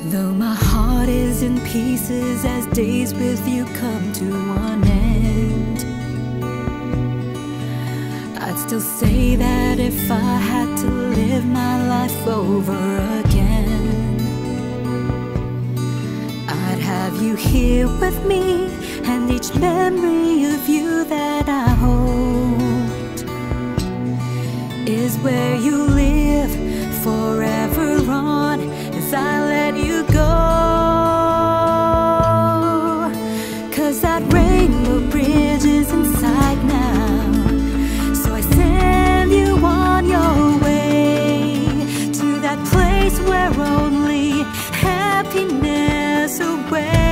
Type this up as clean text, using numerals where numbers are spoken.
Though my heart is in pieces as days with you come to an end, I'd still say that if I had to live my life over again, I'd have you here with me, and each memory of you that I hold is where you live forever on as I let you go. 'Cause that rainbow bridge is inside now, so I send you on your way to that place where only happiness awaits.